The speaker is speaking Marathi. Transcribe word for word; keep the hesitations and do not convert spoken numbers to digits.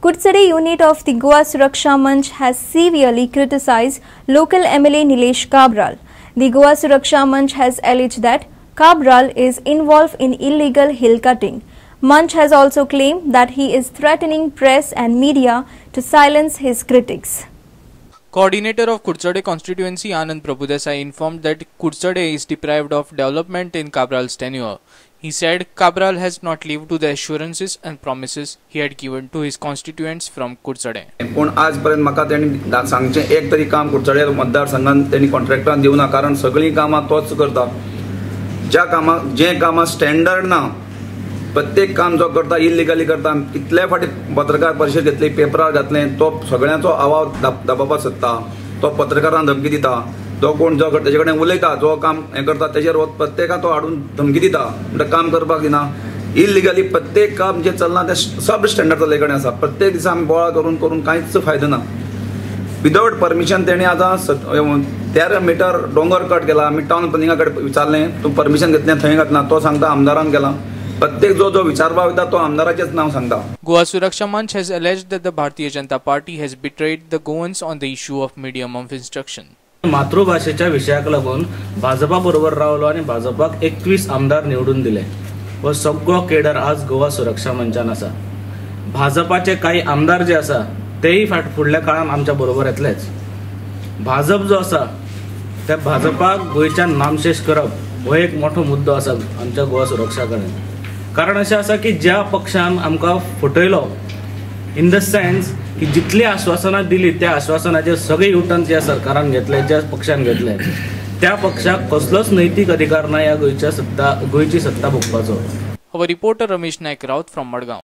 Kudchade Unit of the Goa Suraksha Manch has severely criticized local M L A Nilesh Cabral. The Goa Suraksha Manch has alleged that Cabral is involved in illegal hill cutting. Manch has also claimed that he is threatening press and media to silence his critics. Coordinator of Kudchade constituency Anand Prabhudesai informed that Kudchade is deprived of development in Cabral's tenure. He said Cabral has not lived to the assurances and promises he had given to his constituents from Kudchade. पण आजपर्यंत म्हाका तेणी सांगचे एक तरी काम कुडचडे मतदारसंघात तेणी कॉन्ट्रॅक्टरान दिवना, कारण सगळी कामां तोच करता. ज्या कामां जे कामां स्टँडर्ड ना, प्रत्येक काम जो करता इल्लिगली करता. कितले फाटी पत्रकार परिशद घेतली, पेपरार घातले, तो सगळ्यांचो आवाज दबावपाक सोदता. तो पत्रकारांक धमकी दिता. तो कोण जो तेजे कडेन उलयता, जो काम हें करता तेजेर प्रत्येकाक तो हाडून धमकी दिता, म्हणजे काम करपाक दिना. इल्लिगली प्रत्येक काम जे चलना ते सब स्टँडर्ड तेजे कडेन आसा. प्रत्येक दिसा आमी बोळा करून करून कांयच फायदो ना. विदाउट परमिशन तेणी आतां तेरा मिटर डोंगर कट केला. आमी टावन प्लॅनिंगा कडेन विचारलें, तूं परमिशन घेतलें थंय घातना, तो सांगता आमदारान केला. प्रत्येक जो जो विचारपाक वयता तो आमदाराचेच नाव सांगता. Goa Suraksha Manch has alleged that the Bharatiya Janata Party has betrayed the Goans on the issue of medium of instruction. मातृभाषेच्या विषयाक लागून भाजपा बरोबर रावलो आणि भाजपाक एकवीस आमदार निवडून दिले व सगळो केडर आज गोवा सुरक्षा मंचान आसा. भाजपाचे काही आमदार जे आसा तेही फुडल्या काळात आमच्या बरोबर येतलेच. भाजप जो आसा त्या भाजपाक गोयच्यान नामशेष करप हो एक मोठो मुद्दो आसा आमच्या गोवा सुरक्षा कडेन. कारण अशें आसा की ज्या पक्षान आमकां फटयलो इन द सेन्स की जितली आश्वासनां दिली त्या आश्वासनाचे सगळे युटर्न ज्या सरकारान घेतले, ज्या पक्षान घेतले, त्या पक्षाक कसलोच नैतीक अधिकार ना ह्या गोयच्या सत्ता गोयची सत्ता भोगपाचो. Our reporter Ramesh Naik Raut from Madgaon.